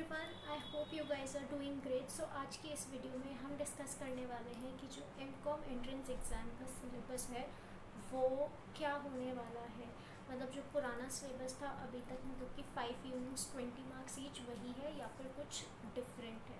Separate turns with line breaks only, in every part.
Everyone, I hope you guys are doing great. So आज की इस वीडियो में हम डिस्कस करने वाले हैं कि जो एमकॉम एंट्रेंस एग्ज़ाम का सिलेबस है वो क्या होने वाला है। मतलब जो पुराना सिलेबस था अभी तक, मतलब कि 5 यूनिट्स 20 मार्क्स ईच वही है या फिर कुछ डिफरेंट है।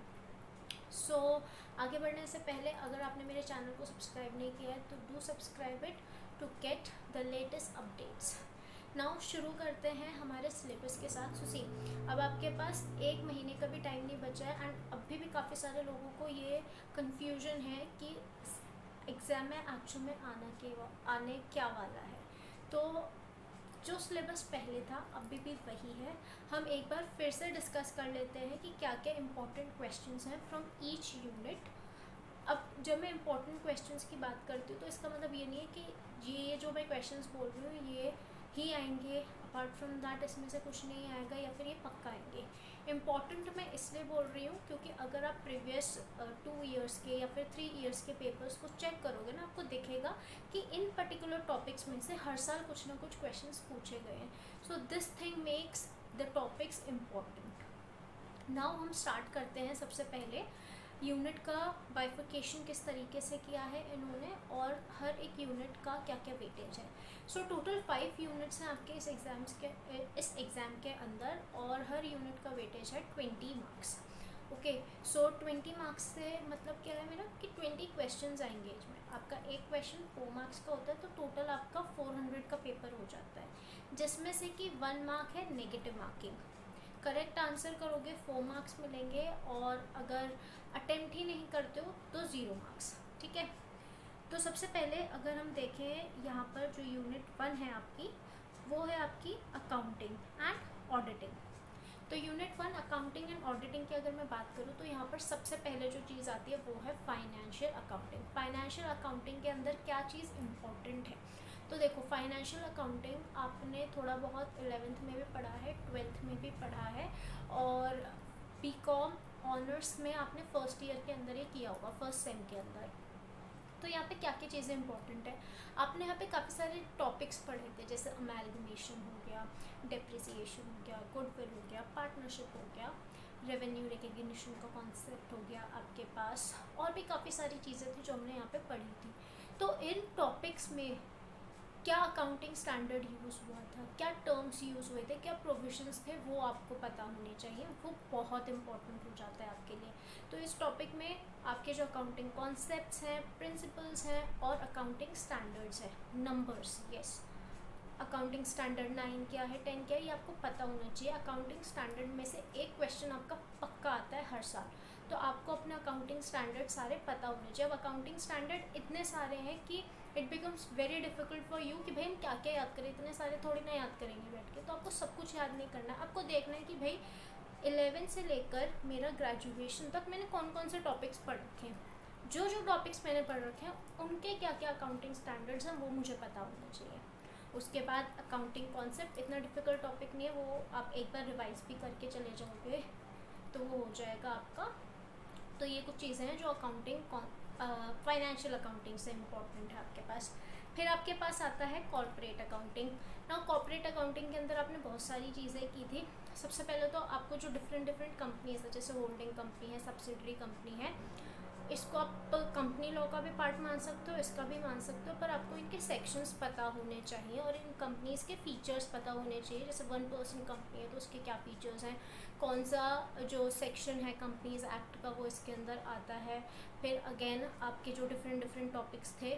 सो आगे बढ़ने से पहले अगर आपने मेरे चैनल को सब्सक्राइब नहीं किया है तो do subscribe it to get the latest updates. Now शुरू करते हैं हमारे सिलेबस के साथ। सुसी, अब आपके पास 1 महीने का भी टाइम नहीं बचा है एंड अभी भी काफ़ी सारे लोगों को ये कन्फ्यूजन है कि एग्ज़ाम में एक्चुअल में आने क्या वाला है। तो जो सिलेबस पहले था अभी भी वही है। हम एक बार फिर से डिस्कस कर लेते हैं कि क्या क्या इम्पोर्टेंट क्वेश्चंस हैं फ्रॉम ईच यूनिट। अब जब मैं इम्पोर्टेंट क्वेश्चंस की बात करती हूँ तो इसका मतलब ये नहीं है कि ये जो मैं क्वेश्चंस बोल रही हूँ ये ही आएंगे, अपार्ट फ्रॉम दैट इसमें से कुछ नहीं आएगा या फिर ये पक्का आएंगे। इम्पॉर्टेंट मैं इसलिए बोल रही हूँ क्योंकि अगर आप प्रीवियस 2 ईयर्स के या फिर 3 ईयर्स के पेपर्स को चेक करोगे ना, आपको दिखेगा कि इन पर्टिकुलर टॉपिक्स में से हर साल कुछ ना कुछ क्वेश्चंस पूछे गए हैं। So this thing makes the topics important. Now हम स्टार्ट करते हैं। सबसे पहले यूनिट का बाइफिकेशन किस तरीके से किया है इन्होंने और हर एक यूनिट का क्या क्या वेटेज है। सो टोटल 5 यूनिट्स हैं आपके इस एग्ज़ाम के अंदर और हर यूनिट का वेटेज है 20 मार्क्स। ओके, सो 20 मार्क्स से मतलब क्या है मेरा कि 20 क्वेश्चंस आएंगे इसमें। आपका एक क्वेश्चन 4 मार्क्स का होता है तो टोटल आपका 400 का पेपर हो जाता है, जिसमें से कि 1 मार्क है नेगेटिव मार्किंग। करेक्ट आंसर करोगे 4 मार्क्स मिलेंगे और अगर अटेम्प्ट ही नहीं करते हो तो 0 मार्क्स। ठीक है, तो सबसे पहले अगर हम देखें यहाँ पर जो यूनिट 1 है आपकी, वो है आपकी अकाउंटिंग एंड ऑडिटिंग। तो यूनिट 1 अकाउंटिंग एंड ऑडिटिंग की अगर मैं बात करूँ तो यहाँ पर सबसे पहले जो चीज़ आती है वो है फाइनेंशियल अकाउंटिंग। फाइनेंशियल अकाउंटिंग के अंदर क्या चीज़ इम्पोर्टेंट है, तो देखो फाइनेंशियल अकाउंटिंग आपने थोड़ा बहुत 11th में भी पढ़ा है, 12th में भी पढ़ा है और बीकॉम ऑनर्स में आपने फर्स्ट ईयर के अंदर ये किया होगा, फर्स्ट सेम के अंदर। तो यहाँ पे क्या क्या चीज़ें इंपॉर्टेंट है, आपने यहाँ पे काफ़ी सारे टॉपिक्स पढ़े थे, जैसे अमेलगमेशन हो गया, डेप्रिसिएशन हो गया, गुडविल हो गया, पार्टनरशिप हो गया, रेवेन्यू रिकग्निशन का कॉन्सेप्ट हो गया आपके पास, और भी काफ़ी सारी चीज़ें थी जो हमने यहाँ पे पढ़ी थी। तो इन टॉपिक्स में क्या अकाउंटिंग स्टैंडर्ड यूज़ हुआ था, क्या टर्म्स यूज़ हुए थे, क्या प्रोविजंस थे, वो आपको पता होने चाहिए। वो बहुत इंपॉर्टेंट हो जाता है आपके लिए। तो इस टॉपिक में आपके जो अकाउंटिंग कॉन्सेप्ट्स हैं, प्रिंसिपल्स हैं और अकाउंटिंग स्टैंडर्ड्स हैं, नंबर्स, यस, अकाउंटिंग स्टैंडर्ड 9 क्या है, 10 क्या है, ये आपको पता होना चाहिए। अकाउंटिंग स्टैंडर्ड में से एक क्वेश्चन आपका पक्का आता है हर साल, तो आपको अपने अकाउंटिंग स्टैंडर्ड सारे पता होने चाहिए। अब अकाउंटिंग स्टैंडर्ड इतने सारे हैं कि it becomes very difficult for you कि भाई हम क्या क्या याद करें, इतने सारे थोड़ी ना याद करेंगे बैठ के। तो आपको सब कुछ याद नहीं करना है, आपको देखना है कि भाई 11 से लेकर मेरा ग्रेजुएशन तक मैंने कौन कौन से टॉपिक्स पढ़ रखे हैं, जो जो टॉपिक्स मैंने पढ़ रखे हैं उनके क्या क्या अकाउंटिंग स्टैंडर्ड्स हैं वो मुझे पता होना चाहिए। उसके बाद अकाउंटिंग कॉन्सेप्ट इतना डिफ़िकल्ट टॉपिक नहीं है, वो आप एक बार रिवाइज भी करके चले जाओगे तो वो हो जाएगा आपका। तो ये कुछ चीज़ें हैं जो अकाउंटिंग फाइनेंशियल अकाउंटिंग से इम्पॉर्टेंट है आपके पास। फिर आपके पास आता है कॉर्पोरेट अकाउंटिंग। ना कॉर्पोरेट अकाउंटिंग के अंदर आपने बहुत सारी चीज़ें की थी। सबसे पहले तो आपको जो डिफरेंट कंपनीज है, जैसे होल्डिंग कंपनी है, सब्सिडरी कंपनी है, इसको आप कंपनी लॉ का भी पार्ट मान सकते हो, इसका भी मान सकते हो, पर आपको इनके सेक्शंस पता होने चाहिए और इन कंपनीज़ के फीचर्स पता होने चाहिए। जैसे 1% कंपनी है तो उसके क्या फीचर्स हैं, कौन सा जो सेक्शन है कंपनीज एक्ट का वो इसके अंदर आता है। फिर अगेन आपके जो डिफरेंट टॉपिक्स थे,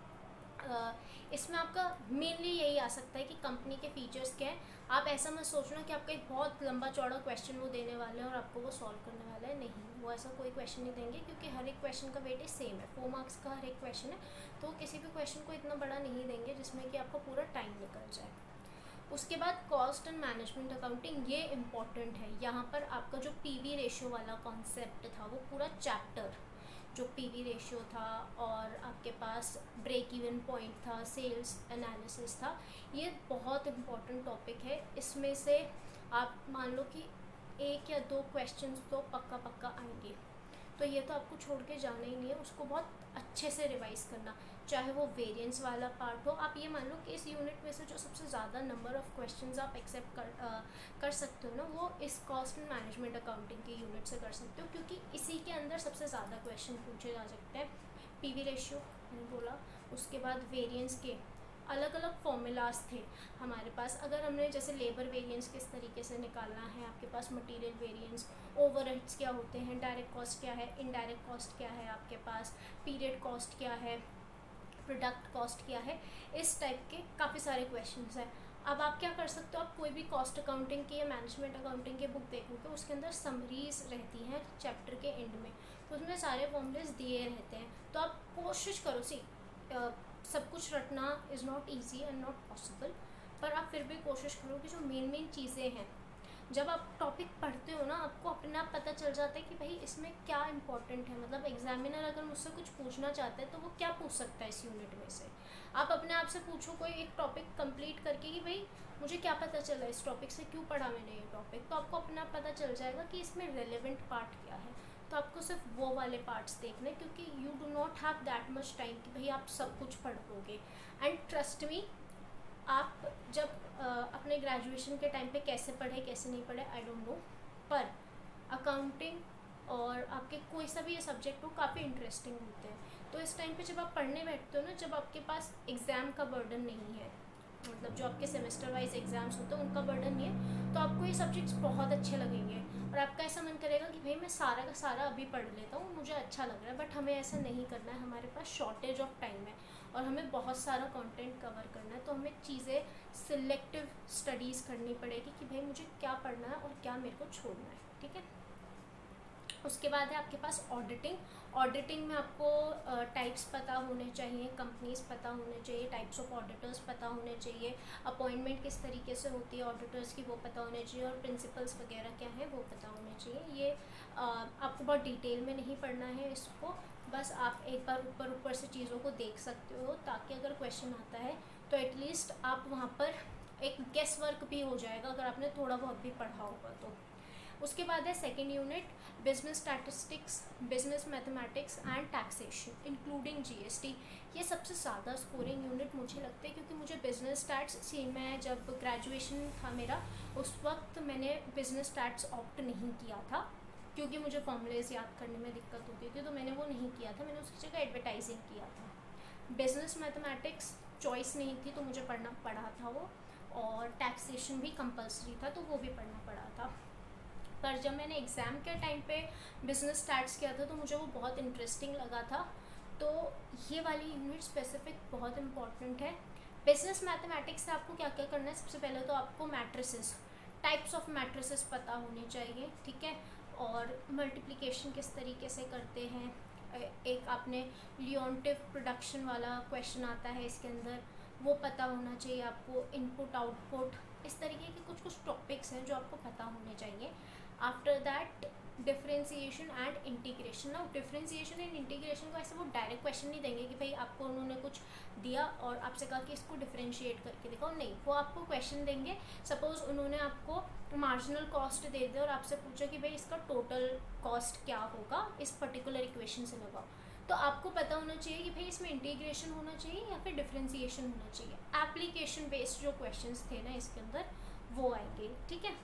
इसमें आपका मेनली यही आ सकता है कि कंपनी के फीचर्स क्या हैं। आप ऐसा मत सोचना कि आपका एक बहुत लंबा चौड़ा क्वेश्चन वो देने वाले हैं और आपको वो सॉल्व करने वाला है, नहीं, वो ऐसा कोई क्वेश्चन नहीं देंगे क्योंकि हर एक क्वेश्चन का वेटेज सेम है, 4 मार्क्स का हर एक क्वेश्चन है, तो किसी भी क्वेश्चन को इतना बड़ा नहीं देंगे जिसमें कि आपका पूरा टाइम निकल जाए। उसके बाद कॉस्ट एंड मैनेजमेंट अकाउंटिंग, ये इम्पॉर्टेंट है। यहाँ पर आपका जो पीवी रेशियो वाला कॉन्सेप्ट था, वो पूरा चैप्टर जो पीवी रेशियो था और आपके पास ब्रेक इवन पॉइंट था, सेल्स एनालिसिस था, ये बहुत इम्पॉर्टेंट टॉपिक है। इसमें से आप मान लो कि 1 या 2 क्वेश्चंस तो पक्का आएंगे। तो ये तो आपको छोड़ के जाना ही नहीं है, उसको बहुत अच्छे से रिवाइज करना। चाहे वो वेरिएंस वाला पार्ट हो, आप ये मान लो कि इस यूनिट में से जो सबसे ज़्यादा नंबर ऑफ़ क्वेश्चंस आप एक्सेप्ट कर सकते हो ना, वो इस कॉस्ट एंड मैनेजमेंट अकाउंटिंग के यूनिट से कर सकते हो, क्योंकि इसी के अंदर सबसे ज़्यादा क्वेश्चन पूछे जा सकते हैं। पीवी रेशियो मैंने बोला, उसके बाद वेरिएंस के अलग अलग फॉर्मूलाज थे हमारे पास। अगर हमने जैसे लेबर वेरिएंस किस तरीके से निकालना है, आपके पास मटेरियल वेरिएंस, ओवरहेड्स क्या होते हैं, डायरेक्ट कॉस्ट क्या है, इनडायरेक्ट कॉस्ट क्या है, आपके पास पीरियड कॉस्ट क्या है, प्रोडक्ट कॉस्ट क्या है, इस टाइप के काफ़ी सारे क्वेश्चंस हैं। अब आप क्या कर सकते हो, आप कोई भी कॉस्ट अकाउंटिंग की या मैनेजमेंट अकाउंटिंग की बुक देखोगे, उसके अंदर समरीज रहती हैं चैप्टर के एंड में, तो उसमें सारे फॉर्मूलेस दिए रहते हैं। तो आप कोशिश करो, सब कुछ रटना is not easy and not possible, पर आप फिर भी कोशिश करो कि जो मेन चीज़ें हैं, जब आप टॉपिक पढ़ते हो ना, आपको अपने आप पता चल जाता है कि भाई इसमें क्या इंपॉर्टेंट है। मतलब एग्जामिनर अगर मुझसे कुछ पूछना चाहता है तो वो क्या पूछ सकता है इस यूनिट में से। आप अपने आप से पूछो कोई एक टॉपिक कंप्लीट करके कि भाई मुझे क्या पता चला इस टॉपिक से, क्यों पढ़ा मैंने ये टॉपिक, तो आपको अपने आप पता चल जाएगा कि इसमें रेलेवेंट पार्ट क्या है। तो आपको सिर्फ वो वाले पार्ट्स देखने, क्योंकि you do not have that much time कि भाई आप सब कुछ पढ़ लोगे। एंड ट्रस्ट मी, आप जब अपने ग्रेजुएशन के टाइम पे कैसे पढ़े कैसे नहीं पढ़े आई डोंट नो, पर अकाउंटिंग और आपके कोई सा भी ये सब्जेक्ट हो काफ़ी इंटरेस्टिंग होते हैं। तो इस टाइम पे जब आप पढ़ने बैठते हो ना, जब आपके पास एग्ज़ाम का बर्डन नहीं है, मतलब जो आपके सेमेस्टर वाइज एग्जाम्स होते हैं उनका बर्डन नहीं है, तो आपको ये सब्जेक्ट्स बहुत अच्छे लगेंगे और आपका ऐसा मन करेगा कि भाई मैं सारा का सारा अभी पढ़ लेता हूँ, मुझे अच्छा लग रहा है। बट हमें ऐसा नहीं करना है, हमारे पास शॉर्टेज ऑफ टाइम है और हमें बहुत सारा कंटेंट कवर करना है। तो हमें चीज़ें सिलेक्टिव स्टडीज़ करनी पड़ेगी कि भाई मुझे क्या पढ़ना है और क्या मेरे को छोड़ना है, ठीक है। उसके बाद है आपके पास ऑडिटिंग में आपको टाइप्स पता होने चाहिए, कंपनीज पता होने चाहिए, टाइप्स ऑफ ऑडिटर्स पता होने चाहिए, अपॉइंटमेंट किस तरीके से होती है ऑडिटर्स की वो पता होने चाहिए, और प्रिंसिपल्स वगैरह क्या है वो पता होने चाहिए। ये आपको बहुत डिटेल में नहीं पढ़ना है इसको, बस आप एक बार ऊपर से चीज़ों को देख सकते हो, ताकि अगर क्वेश्चन आता है तो एटलीस्ट आप वहाँ पर एक गेस वर्क भी हो जाएगा अगर आपने थोड़ा बहुत भी पढ़ा होगा तो। उसके बाद है second unit, business statistics, business mathematics and taxation including GST. ये सबसे ज़्यादा स्कोरिंग यूनिट मुझे लगता है, क्योंकि मुझे बिजनेस स्टैट्स मैं जब ग्रेजुएशन था मेरा, उस वक्त मैंने बिजनेस स्टैट्स ऑप्ट नहीं किया था, क्योंकि मुझे फॉर्मूलेज याद करने में दिक्कत होती थी, तो मैंने वो नहीं किया था, मैंने उसकी जगह एडवर्टाइजिंग किया था। बिजनेस मैथमेटिक्स चॉइस नहीं थी तो मुझे पढ़ना पड़ा था वो, और टैक्सेशन भी कंपलसरी था तो वो भी पढ़ना पड़ा था। पर जब मैंने एग्ज़ाम के टाइम पे बिज़नेस स्टार्ट्स किया था तो मुझे वो बहुत इंटरेस्टिंग लगा था। तो ये वाली यूनिट स्पेसिफिक बहुत इंपॉर्टेंट है। बिजनेस मैथमेटिक्स से आपको क्या क्या करना है, सबसे पहले तो आपको मैट्रिसेस, टाइप्स ऑफ मैट्रिसेस पता होने चाहिए, ठीक है, और मल्टीप्लिकेशन किस तरीके से करते हैं। एक आपने लियोन्टिव प्रोडक्शन वाला क्वेश्चन आता है इसके अंदर, वो पता होना चाहिए आपको। इनपुट आउटपुट, इस तरीके के कुछ टॉपिक्स हैं जो आपको पता होने चाहिए। After that differentiation and integration. ना डिफरेंशिएशन एंड इंटीग्रेशन को ऐसे वो डायरेक्ट क्वेश्चन नहीं देंगे कि भाई आपको उन्होंने कुछ दिया और आपसे कहा कि इसको डिफरेंशिएट करके दिखाओ, नहीं, वो आपको क्वेश्चन देंगे। सपोज उन्होंने आपको मार्जिनल कॉस्ट दे दिया और आपसे पूछा कि भाई इसका टोटल कॉस्ट क्या होगा इस पर्टिकुलर इक्वेशन से लगाओ, तो आपको पता होना चाहिए कि भाई इसमें इंटीग्रेशन होना चाहिए या फिर डिफरेंशिएशन होना चाहिए। एप्लीकेशन बेस्ड जो क्वेश्चंस थे ना इसके अंदर वो आएंगे, ठीक है।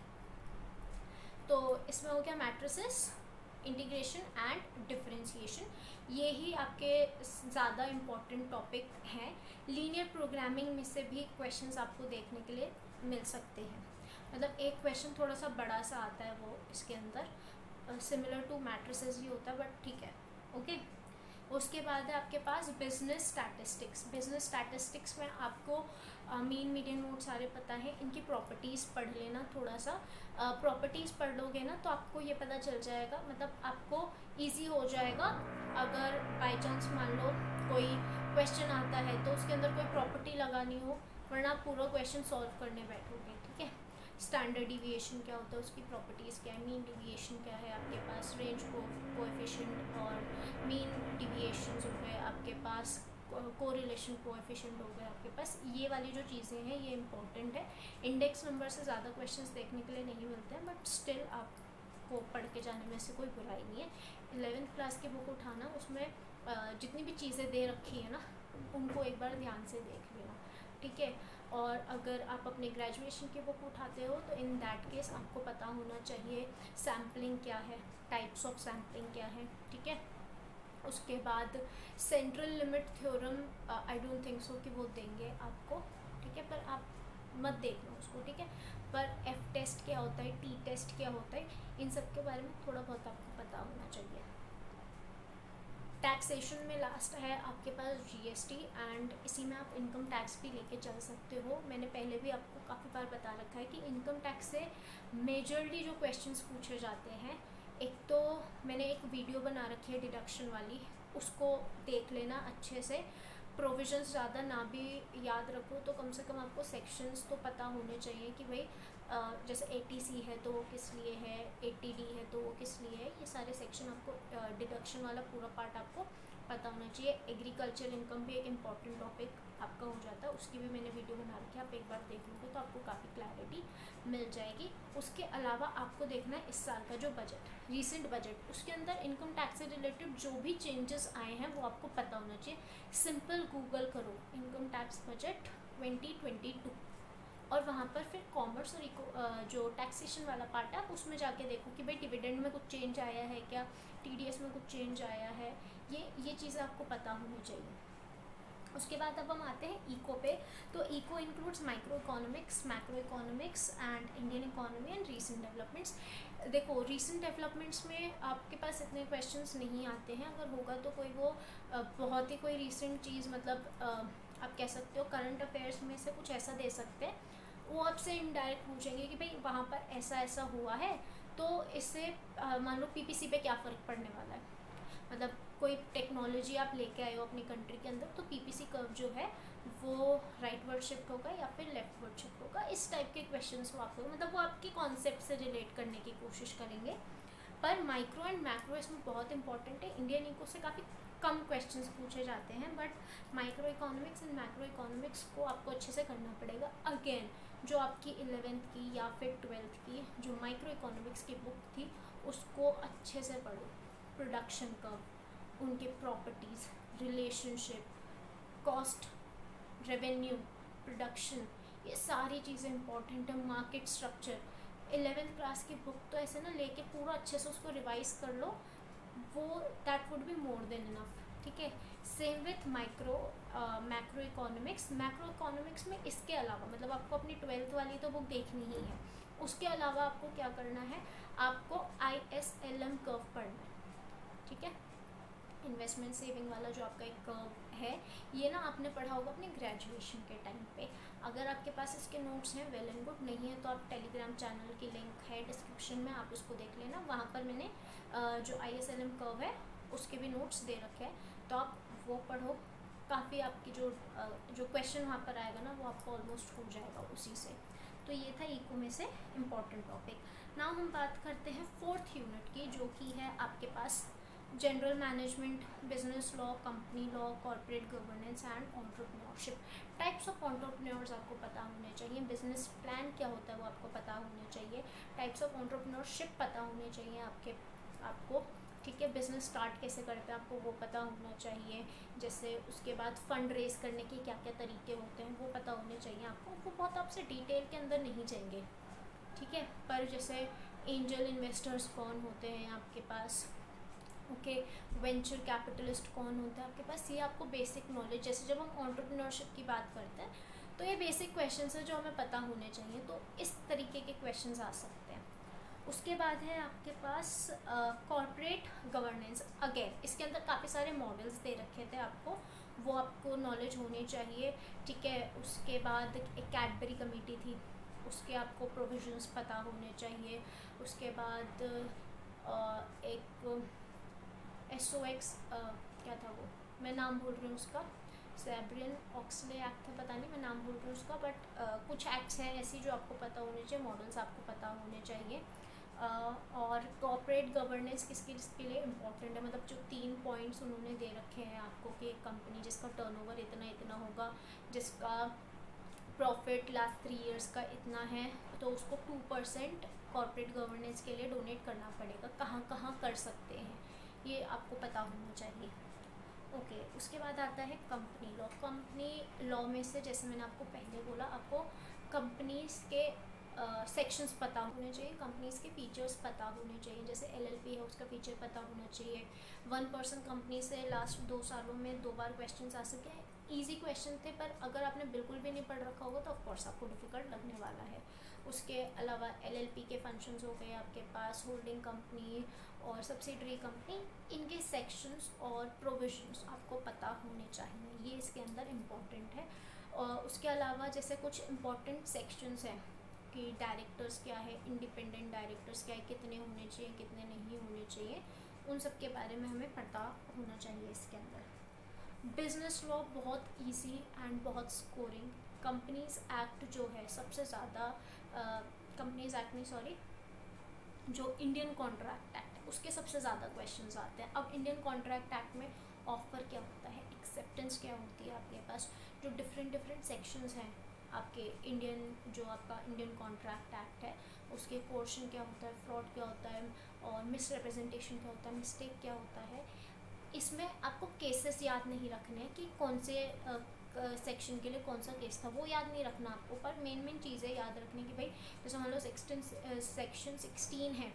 तो इसमें हो गया मैट्रिसेस, इंटीग्रेशन एंड डिफरेंशिएशन, ये ही आपके ज़्यादा इम्पॉर्टेंट टॉपिक हैं। लीनियर प्रोग्रामिंग में से भी क्वेश्चंस आपको देखने के लिए मिल सकते हैं, मतलब एक क्वेश्चन थोड़ा सा बड़ा सा आता है वो इसके अंदर, सिमिलर टू मैट्रिसेस ही होता है, बट ठीक है, ओके। उसके बाद है आपके पास बिजनेस स्टैटिस्टिक्स। बिजनेस स्टैटिस्टिक्स में आपको मीन मीडियन मोड सारे पता है, इनकी प्रॉपर्टीज़ पढ़ लेना थोड़ा सा। प्रॉपर्टीज़ पढ़ लोगे ना तो आपको ये पता चल जाएगा, मतलब आपको इजी हो जाएगा। अगर बाई चांस मान लो कोई क्वेश्चन आता है तो उसके अंदर कोई प्रॉपर्टी लगानी हो, वरना आप पूरा क्वेश्चन सॉल्व करने बैठोगे, ठीक है। स्टैंडर्ड डिविएशन क्या होता है, उसकी प्रॉपर्टीज़ क्या है, मीन डिविएशन क्या है आपके पास, रेंज कोएफिशिएंट और मीन डिविएशन हो गए आपके पास, कोरिलेशन कोएफिशिएंट हो गए आपके पास, ये वाली जो चीज़ें हैं ये इंपॉर्टेंट है। इंडेक्स नंबर से ज़्यादा क्वेश्चंस देखने के लिए नहीं मिलते हैं, बट स्टिल आपको को पढ़ के जाने में से कोई बुराई नहीं है। 11th क्लास की बुक उठाना, उसमें जितनी भी चीज़ें दे रखी है ना उनको एक बार ध्यान से देख लेना, ठीक है। और अगर आप अपने ग्रेजुएशन की बुक उठाते हो तो इन दैट केस आपको पता होना चाहिए सैम्पलिंग क्या है, टाइप्स ऑफ सैम्पलिंग क्या है, ठीक है। उसके बाद central limit theorem I don't think so कि वो देंगे आपको, ठीक है, पर आप मत देखना उसको, ठीक है। पर एफ टेस्ट क्या होता है, टी टेस्ट क्या होता है, इन सब के बारे में थोड़ा बहुत आपको पता होना चाहिए। टैक्सेशन में लास्ट है आपके पास जीएसटी, एंड इसी में आप इनकम टैक्स भी लेके चल सकते हो। मैंने पहले भी आपको काफ़ी बार बता रखा है कि इनकम टैक्स से मेजरली जो क्वेश्चंस पूछे जाते हैं, एक तो मैंने एक वीडियो बना रखी है डिडक्शन वाली, उसको देख लेना अच्छे से। प्रोविजंस ज़्यादा ना भी याद रखो तो कम से कम आपको सेक्शंस तो पता होने चाहिए कि भाई जैसे एटीसी है तो वो किस लिए है, एटीडी है तो वो किस लिए है, ये सारे सेक्शन आपको डिडक्शन वाला पूरा पार्ट आपको पता होना चाहिए। एग्रीकल्चर इनकम भी एक इम्पॉर्टेंट टॉपिक आपका हो जाता है, उसकी भी मैंने वीडियो बना रखी है, आप एक बार देख लोगे तो आपको काफ़ी क्लैरिटी मिल जाएगी। उसके अलावा आपको देखना है इस साल का जो बजट, रीसेंट बजट, उसके अंदर इनकम टैक्स से रिलेटेड जो भी चेंजेस आए हैं वो आपको पता होना चाहिए। सिंपल गूगल करो इनकम टैक्स बजट 2022 और वहाँ पर फिर कॉमर्स और जो टैक्सेशन वाला पार्ट है आप उसमें जाके देखो कि भाई डिविडेंड में कुछ चेंज आया है क्या, टीडीएस में कुछ चेंज आया है, ये चीज़ें आपको पता होनी चाहिए। उसके बाद अब हम आते हैं इको पे। तो eco includes micro economics, macro economics and Indian economy and recent developments. देखो रीसेंट डेवलपमेंट्स में आपके पास इतने क्वेश्चंस नहीं आते हैं, अगर होगा तो कोई वो बहुत ही कोई रीसेंट चीज़, मतलब आप कह सकते हो करंट अफेयर्स में से कुछ ऐसा दे सकते हैं, वो आपसे इनडायरेक्ट पूछेंगे कि भाई वहाँ पर ऐसा ऐसा हुआ है तो इससे मान लो पीपीसी पे क्या फ़र्क पड़ने वाला है, मतलब कोई टेक्नोलॉजी आप लेके आए हो अपनी कंट्री के अंदर तो पीपीसी कर्व जो है वो राइट वर्ड शिफ्ट होगा या फिर लेफ्ट वर्ड शिफ्ट होगा, इस टाइप के क्वेश्चंस वो आपको, मतलब वो आपके कॉन्सेप्ट से रिलेट करने की कोशिश करेंगे। पर माइक्रो एंड मैक्रो इसमें बहुत इंपॉर्टेंट है, इंडियन इको से काफ़ी कम क्वेश्चंस पूछे जाते हैं, but micro economics and macro economics को आपको अच्छे से करना पड़ेगा। अगेन जो आपकी 11th की या फिर 12th की जो माइक्रो इकोनॉमिक्स की बुक थी उसको अच्छे से पढ़ो, प्रोडक्शन कर्व, उनके properties, relationship, cost, revenue, production, ये सारी चीज़ें इंपॉर्टेंट है। मार्केट स्ट्रक्चर, 11th क्लास की बुक तो ऐसे ना लेके पूरा अच्छे से उसको रिवाइज कर लो, वो that would be more than enough, ठीक है। Same with macro economics. Macro economics में इसके अलावा, मतलब आपको अपनी 12th वाली तो बुक देखनी ही है, उसके अलावा आपको क्या करना है, आपको ISLM कर्व पढ़ना है, ठीक है। इन्वेस्टमेंट सेविंग वाला जो आपका एक कर्व है, ये ना आपने पढ़ा होगा अपने ग्रेजुएशन के टाइम पे। अगर आपके पास इसके नोट्स हैं वेल एंड गुड, नहीं है तो आप टेलीग्राम चैनल की लिंक है डिस्क्रिप्शन में, आप उसको देख लेना, वहाँ पर मैंने जो ISLM कर्व है उसके भी नोट्स दे रखे हैं, तो आप वो पढ़ो। काफ़ी आपकी जो क्वेश्चन वहाँ पर आएगा ना वो आपको ऑलमोस्ट हो जाएगा उसी से। तो ये था इको में से इम्पॉर्टेंट टॉपिक। नाउ हम बात करते हैं 4th यूनिट की, जो कि है आपके पास general management, business law, company law, corporate governance and entrepreneurship. Types of entrepreneurs आपको पता होने चाहिए, बिजनेस प्लान क्या होता है वो आपको पता होने चाहिए, टाइप्स ऑफ एंटरप्रेन्योरशिप पता होने चाहिए आपको, ठीक है। बिजनेस स्टार्ट कैसे करते हैं आपको वो पता होना चाहिए, जैसे उसके बाद फंड रेज करने के क्या क्या तरीके होते हैं वो पता होने चाहिए आपको। वो बहुत आपसे डिटेल के अंदर नहीं जाएंगे, ठीक है। पर जैसे एंजल इन्वेस्टर्स कौन होते हैं आपके पास, ओके, वेंचर कैपिटलिस्ट कौन होता है आपके पास, ये आपको बेसिक नॉलेज, जैसे जब हम एंटरप्रेन्योरशिप की बात करते हैं तो ये बेसिक क्वेश्चंस है जो हमें पता होने चाहिए, तो इस तरीके के क्वेश्चंस आ सकते हैं। उसके बाद है आपके पास कॉर्पोरेट गवर्नेंस। अगेन इसके अंदर काफ़ी सारे मॉडल्स दे रखे थे आपको, वो आपको नॉलेज होनी चाहिए, ठीक है। उसके बाद एक कैडबरी कमेटी थी, उसके आपको प्रोविजंस पता होने चाहिए। उसके बाद एक SOX क्या था वो, मैं नाम भूल रही हूँ उसका, सैब्रियन ऑक्सले एक्ट था, पता नहीं मैं नाम भूल रही हूँ उसका, बट कुछ एक्ट्स हैं ऐसी जो आपको पता होने चाहिए, मॉडल्स आपको पता होने चाहिए। और कॉर्पोरेट गवर्नेंस किसके लिए इम्पोर्टेंट है, मतलब जो 3 पॉइंट्स उन्होंने दे रखे हैं आपको कि एक कंपनी जिसका टर्नओवर इतना इतना होगा, जिसका प्रॉफिट लास्ट 3 इयर्स का इतना है, तो उसको 2% कॉर्पोरेट गवर्नेंस के लिए डोनेट करना पड़ेगा, कहाँ कहाँ कर सकते हैं, ये आपको पता होना चाहिए। ओके, उसके बाद आता है कंपनी लॉ। कंपनी लॉ में से जैसे मैंने आपको पहले बोला, आपको कंपनीज़ के सेक्शंस पता होने चाहिए, कंपनीज़ के फीचर्स पता होने चाहिए। जैसे एलएलपी है, उसका फीचर पता होना चाहिए। 1% कंपनी से लास्ट 2 सालों में 2 बार क्वेश्चन आ सके हैं। ईजी क्वेश्चन थे, पर अगर आपने बिल्कुल भी नहीं पढ़ रखा होगा तो ऑफकोर्स आपको डिफ़िकल्ट लगने वाला है। उसके अलावा एलएलपी के फंक्शंस हो गए आपके पास, होल्डिंग कंपनी और सब्सिडरी कंपनी, इनके सेक्शंस और प्रोविजंस आपको पता होने चाहिए, ये इसके अंदर इम्पॉर्टेंट है। और उसके अलावा जैसे कुछ इम्पॉर्टेंट सेक्शंस हैं कि डायरेक्टर्स क्या है, इंडिपेंडेंट डायरेक्टर्स क्या है, कितने होने चाहिए, कितने नहीं होने चाहिए, उन सब के बारे में हमें पता होना चाहिए इसके अंदर। बिजनेस लॉ बहुत इजी एंड बहुत स्कोरिंग। कंपनीज एक्ट जो है सबसे ज़्यादा, कंपनीज एक्ट नहीं सॉरी, जो इंडियन कॉन्ट्रैक्ट एक्ट है उसके सबसे ज़्यादा क्वेश्चंस आते हैं। अब इंडियन कॉन्ट्रैक्ट एक्ट में ऑफर क्या होता है, एक्सेप्टेंस क्या होती है, आपके पास जो डिफरेंट सेक्शंस हैं आपके इंडियन, जो आपका इंडियन कॉन्ट्रैक्ट एक्ट है उसके पोर्शन क्या होता है, फ्रॉड क्या होता है, और मिसरिप्रेजेंटेशन क्या होता है, मिस्टेक क्या होता है। इसमें आपको केसेस याद नहीं रखने कि कौन से सेक्शन के लिए कौन सा केस था, वो याद नहीं रखना आपको, पर मेन चीज़ें याद रखने की भाई, जैसे मान लो सेक्शन 16 है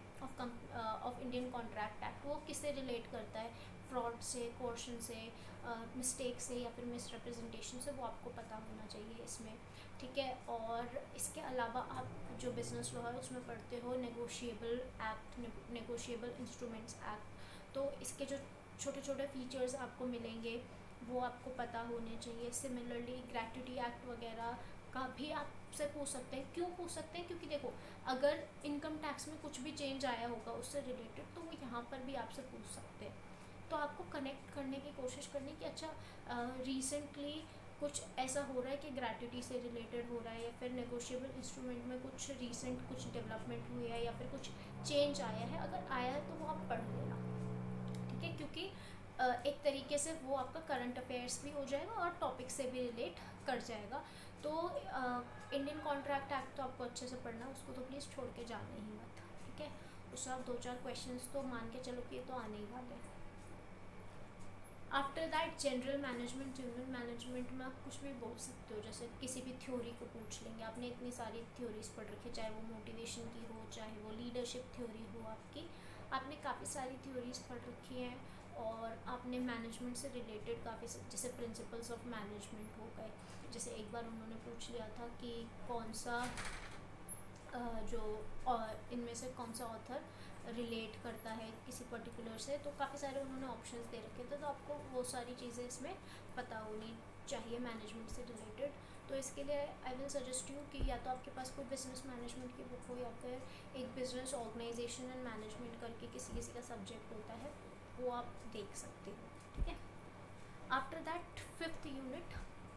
ऑफ इंडियन कॉन्ट्रैक्ट एक्ट, वो किससे रिलेट करता है, फ्रॉड से, कोर्शन से, मिस्टेक से या फिर मिसरिप्रेजेंटेशन से, वो आपको पता होना चाहिए इसमें, ठीक है। और इसके अलावा आप जो बिज़नेस लॉ है उसमें पढ़ते हो negotiable act, negotiable instruments act, तो इसके जो छोटे छोटे फीचर्स आपको मिलेंगे वो आपको पता होने चाहिए। सिमिलरली ग्रेट्युटी एक्ट वगैरह का भी आपसे पूछ सकते हैं। क्यों पूछ सकते हैं, क्योंकि देखो अगर इनकम टैक्स में कुछ भी चेंज आया होगा उससे रिलेटेड, तो वो यहाँ पर भी आपसे पूछ सकते हैं। तो आपको कनेक्ट करने की कोशिश करनी कि अच्छा रिसेंटली कुछ ऐसा हो रहा है कि ग्रेट्युटी से रिलेटेड हो रहा है, या फिर नेगोशिएबल इंस्ट्रूमेंट में कुछ रिसेंट कुछ डेवलपमेंट हुई है, या फिर कुछ चेंज आया है। अगर आया है तो वो आप पढ़ लेना, ठीक है, क्योंकि एक तरीके से वो आपका करंट अफेयर्स भी हो जाएगा और टॉपिक से भी रिलेट कर जाएगा। तो इंडियन कॉन्ट्रैक्ट एक्ट तो आपको अच्छे से पढ़ना, उसको तो प्लीज़ छोड़ के जाना ही मत, ठीक है। उससे आप 2-4 क्वेश्चंस तो मान के चलो कि ये तो आने ही वाले हैं। आफ्टर दैट जनरल मैनेजमेंट में आप कुछ भी बोल सकते हो, जैसे किसी भी थ्योरी को पूछ लेंगे। आपने इतनी सारी थ्योरीज पढ़ रखी है, चाहे वो मोटिवेशन की हो, चाहे वो लीडरशिप थ्योरी हो, आपने काफ़ी सारी थ्योरीज पढ़ रखी हैं, और आपने मैनेजमेंट से रिलेटेड काफ़ी, जैसे प्रिंसिपल्स ऑफ मैनेजमेंट हो गए। जैसे एक बार उन्होंने पूछ लिया था कि कौन सा जो इनमें से कौन सा ऑथर रिलेट करता है किसी पर्टिकुलर से, तो काफ़ी सारे उन्होंने ऑप्शंस दे रखे थे, तो आपको वो सारी चीज़ें इसमें पता होनी चाहिए मैनेजमेंट से रिलेटेड। तो इसके लिए आई विल सजेस्ट यू कि या तो आपके पास कोई बिजनेस मैनेजमेंट की बुक हो, या फिर एक बिजनेस ऑर्गेनाइजेशन एंड मैनेजमेंट करके किसी का सब्जेक्ट होता है, वो आप देख सकते हो, ठीक है। After that 5th unit,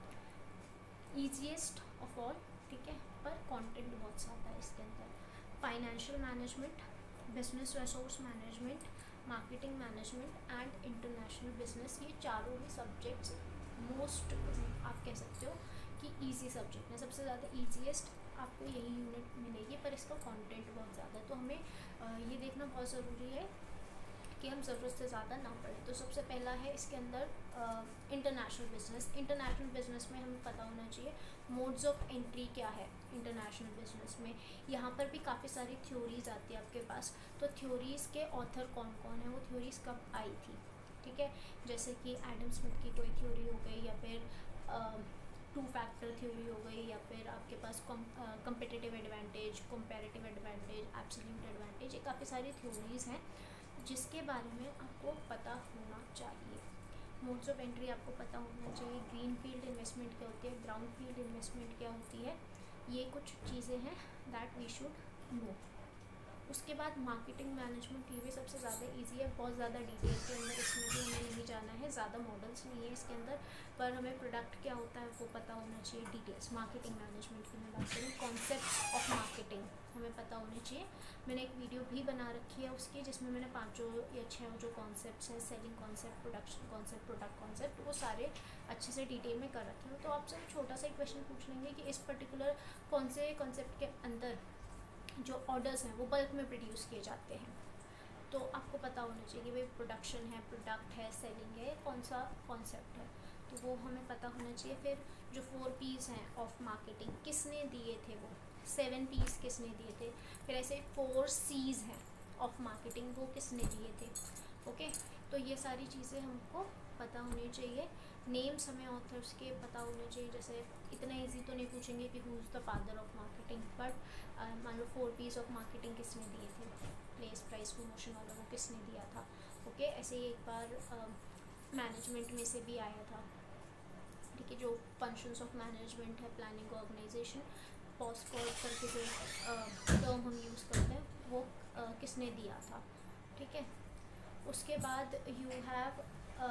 easiest of all, ठीक है, पर कंटेंट बहुत ज़्यादा है इसके अंदर। Financial management, business resource management, marketing management and international business, ये चारों ही सब्जेक्ट्स मोस्ट, आप कह सकते हो कि ईजी सब्जेक्ट है। सबसे ज़्यादा ईजीएस्ट आपको यही यूनिट मिलेगी, पर इसका कंटेंट बहुत ज़्यादा है, तो हमें ये देखना बहुत ज़रूरी है कि हम ज़रूरत से ज़्यादा ना पढ़ें। तो सबसे पहला है इसके अंदर इंटरनेशनल बिजनेस। इंटरनेशनल बिजनेस में हमें पता होना चाहिए मोड्स ऑफ एंट्री क्या है इंटरनेशनल बिजनेस में। यहाँ पर भी काफ़ी सारी थ्योरीज आती है आपके पास, तो थ्योरीज़ के ऑथर कौन कौन है, वो थ्योरीज़ कब आई थी, ठीक है। जैसे कि एडम स्मिथ की कोई थ्योरी हो गई, या फिर 2 फैक्टर थ्योरी हो गई, या फिर आपके पास competitive advantage, comparative advantage, absolute advantage, ये काफ़ी सारी थ्योरीज़ हैं जिसके बारे में आपको पता होना चाहिए। मोड्स ऑफ एंट्री आपको पता होना चाहिए। ग्रीन फील्ड इन्वेस्टमेंट क्या होती है, ब्राउन फील्ड इन्वेस्टमेंट क्या होती है, ये कुछ चीज़ें हैं दैट वी शुड नो। उसके बाद मार्केटिंग मैनेजमेंट, ये भी सबसे ज़्यादा इजी है, बहुत ज़्यादा डिटेल के अंदर इसमें भी हमें नहीं जाना है, ज़्यादा मॉडल्स नहीं है इसके अंदर, पर हमें प्रोडक्ट क्या होता है वो पता होना चाहिए। डिटेल्स मार्केटिंग मैनेजमेंट की मैं बात करूँ, कॉन्सेप्ट ऑफ मार्केटिंग हमें पता होने चाहिए। मैंने एक वीडियो भी बना रखी है उसकी, जिसमें मैंने 5 या 6 जो कॉन्सेप्ट्स हैं, selling concept, production concept, product concept, वो सारे अच्छे से डिटेल में कर रखे हैं। तो आपसे छोटा सा एक क्वेश्चन पूछ लेंगे कि इस पर्टिकुलर कौन से कॉन्सेप्ट के अंदर जो ऑर्डर्स हैं वो बल्क में प्रोड्यूस किए जाते हैं। तो आपको पता होना चाहिए कि भाई प्रोडक्शन है, प्रोडक्ट है, सेलिंग है, कौन सा कॉन्सेप्ट है, तो वो हमें पता होना चाहिए। फिर जो 4 P's हैं ऑफ मार्केटिंग किसने दिए थे, वो 7 P's किसने दिए थे। फिर ऐसे 4 C's हैं ऑफ मार्केटिंग, वो किसने दिए थे। ओके, तो ये सारी चीज़ें हमको पता होनी चाहिए। नेम्स हमें ऑथर्स के पता होने चाहिए। जैसे इतना इजी तो नहीं पूछेंगे कि who is the father of marketing, but मान लो 4 P's ऑफ मार्केटिंग किसने दिए थे, प्लेस प्राइस प्रमोशन वाला, वो किसने दिया था। ओके, ऐसे ही एक बार मैनेजमेंट में से भी आया था, ठीक है, जो फंक्शंस ऑफ मैनेजमेंट है, प्लानिंग, ऑर्गेनाइजेशन, पोस्ट कॉल करके जो टर्म हम यूज़ करते हैं, वो किसने दिया था, ठीक है। उसके बाद यू हैव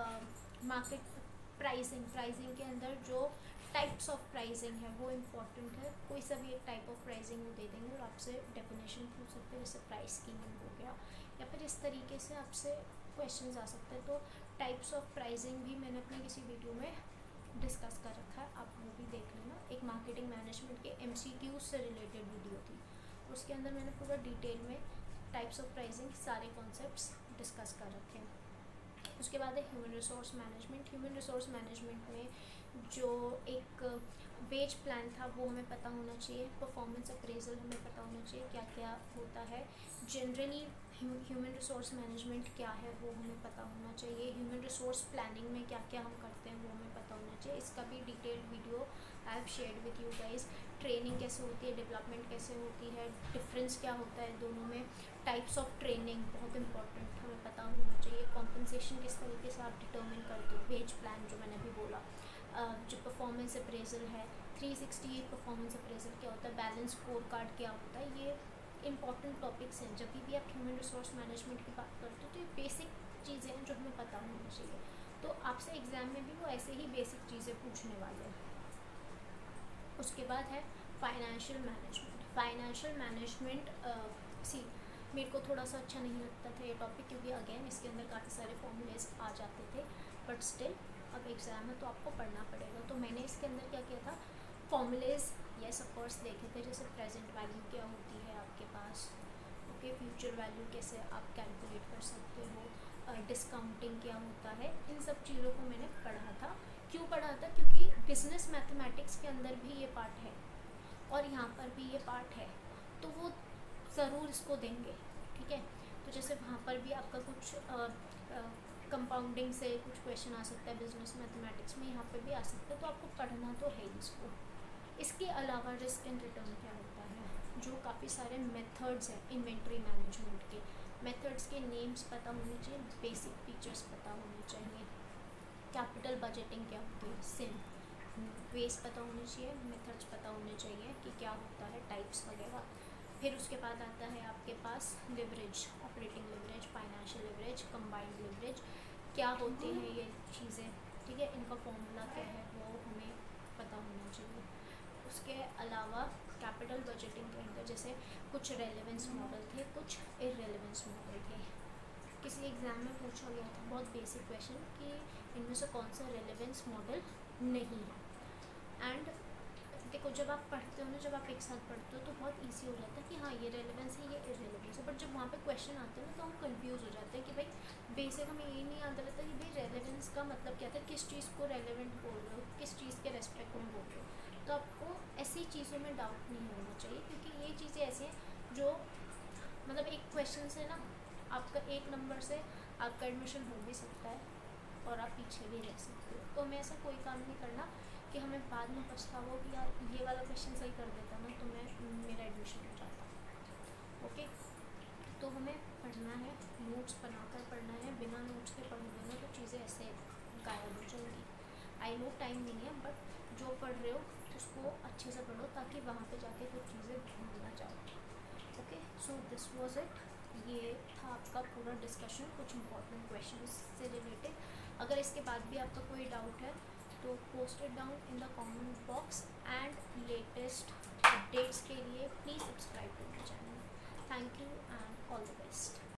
मार्केट प्राइसिंग के अंदर जो टाइप्स ऑफ प्राइसिंग है वो इम्पॉर्टेंट है। कोई सा भी एक टाइप ऑफ प्राइसिंग वो दे देंगे और आपसे डेफिनेशन पूछ सकते हैं, जैसे प्राइस स्कीमिंग हो गया, या फिर इस तरीके से आपसे क्वेश्चंस आ सकते हैं। तो टाइप्स ऑफ प्राइसिंग भी मैंने अपने किसी वीडियो में डिस्कस कर रखा है, आप वो भी देख लेना। एक मार्केटिंग मैनेजमेंट के MCQ से रिलेटेड वीडियो थी, उसके अंदर मैंने पूरा डिटेल में टाइप्स ऑफ प्राइसिंग सारे कॉन्सेप्ट्स डिस्कस कर रखे हैं। उसके बाद है human resource management. Human resource management में जो एक वेज प्लान था वो हमें पता होना चाहिए। परफॉर्मेंस अप्रेजल हमें पता होना चाहिए क्या क्या होता है। जनरली ह्यूमन रिसोर्स मैनेजमेंट क्या है वो हमें पता होना चाहिए। ह्यूमन रिसोर्स प्लानिंग में क्या क्या हम करते हैं वो हमें पता होना चाहिए। इसका भी detailed video I have shared with you guys. Training कैसे होती है, डेवलपमेंट कैसे होती है, डिफरेंस क्या होता है दोनों में। टाइप्स ऑफ ट्रेनिंग बहुत इंपॉर्टेंट हमें पता होना चाहिए। कॉम्पनसेशन किस तरीके से आप डिटर्मिन करते हो, वेज प्लान जो मैंने अभी बोला। जो परफॉर्मेंस अप्रेजल है, 360 परफॉर्मेंस अप्रेजल क्या होता है, बैलेंस स्कोर कार्ड क्या होता है, ये इंपॉर्टेंट टॉपिक्स हैं। जब भी आप ह्यूमन रिसोर्स मैनेजमेंट की बात करते हो तो ये बेसिक चीज़ें हैं जो हमें पता होनी चाहिए। तो आपसे एग्ज़ाम में भी वो ऐसे ही बेसिक चीज़ें पूछने वाले हैं। उसके बाद है फाइनेंशियल मैनेजमेंट। फाइनेंशियल मैनेजमेंट मेरे को थोड़ा सा अच्छा नहीं लगता था ये टॉपिक, क्योंकि अगेन इसके अंदर काफ़ी सारे फॉर्मूलेज आ जाते थे, बट स्टिल अब एग्ज़ाम है तो आपको पढ़ना पड़ेगा। तो मैंने इसके अंदर क्या किया था, फॉर्मूलेज यस ऑफ कोर्स देखे थे, जैसे प्रेजेंट वैल्यू क्या होती है आपके पास, ओके, फ्यूचर वैल्यू कैसे आप कैलकुलेट कर सकते हो, डिस्काउंटिंग क्या होता है, इन सब चीज़ों को मैंने पढ़ा था। क्यों पढ़ा था, क्योंकि बिजनेस मैथमेटिक्स के अंदर भी ये पार्ट है और यहाँ पर भी ये पार्ट है, तो वो ज़रूर इसको देंगे, ठीक है। तो जैसे वहाँ पर भी आपका कुछ कंपाउंडिंग से कुछ क्वेश्चन आ सकता है बिजनेस मैथमेटिक्स में, यहाँ पर भी आ सकता है, तो आपको पढ़ना तो है ही इसको। इसके अलावा रिस्क एंड रिटर्न क्या होता है, जो काफ़ी सारे मेथड्स हैं इन्वेंट्री मैनेजमेंट के, मेथड्स के नेम्स पता होने चाहिए, बेसिक फीचर्स पता होने चाहिए। कैपिटल बजटिंग क्या होती है, सिम बेस पता होनी चाहिए, मेथड्स पता होने चाहिए कि क्या होता है, टाइप्स वगैरह। फिर उसके बाद आता है आपके पास leverage, operating leverage, financial leverage, combined leverage, क्या होते हैं ये चीज़ें, ठीक है, इनका फॉर्मूला क्या है वो हमें पता होना चाहिए। उसके अलावा कैपिटल बजटिंग के अंदर जैसे कुछ रेलेवेंस मॉडल थे, कुछ इररेलेवेंस मॉडल थे। किसी एग्ज़ाम में पूछा गया था बहुत बेसिक क्वेश्चन कि इनमें से कौन सा रेलेवेंस मॉडल नहीं है। एंड देखो, जब आप पढ़ते हो ना, जब आप एक साथ पढ़ते हो तो बहुत इजी हो जाता है कि हाँ ये रेलेवेंस है, ये इररेलेवेंस है, बट जब वहाँ पे क्वेश्चन आते हैं ना तो हम कंफ्यूज हो जाते हैं कि भाई बेसिक हमें ये नहीं आता रहता कि भाई रेलेवेंस का मतलब क्या था, किस चीज़ को रेलेवेंट बोल रहे हो, किस चीज़ के रेस्पेक्ट में बोल रहे हो। तो आपको ऐसी चीज़ों में डाउट नहीं होना चाहिए, क्योंकि ये चीज़ें ऐसी हैं जो मतलब एक क्वेश्चन से ना आपका 1 नंबर से आपका एडमिशन हो भी सकता है और आप पीछे भी रह सकते हो। तो हमें ऐसा कोई काम नहीं करना कि हमें बाद में पछतावा कि यार ये वाला क्वेश्चन सही कर देता ना तो मेरा एडमिशन हो जाता। ओके, तो हमें पढ़ना है, नोट्स बनाकर पढ़ना है, बिना नोट्स के पढ़ोगे ना तो चीज़ें ऐसे गायब हो जाएंगी। आई नो टाइम नहीं है, बट जो पढ़ रहे हो उसको अच्छे से पढ़ो ताकि वहाँ पे जाके कुछ चीज़ें भूल ना जाओ। Okay, so this was it. ये था आपका पूरा डिस्कशन कुछ इंपॉर्टेंट क्वेश्चंस से रिलेटेड। अगर इसके बाद भी आपका कोई डाउट है तो post it down in the comment box, and latest updates के लिए please subscribe to my channel. Thank you and all the best.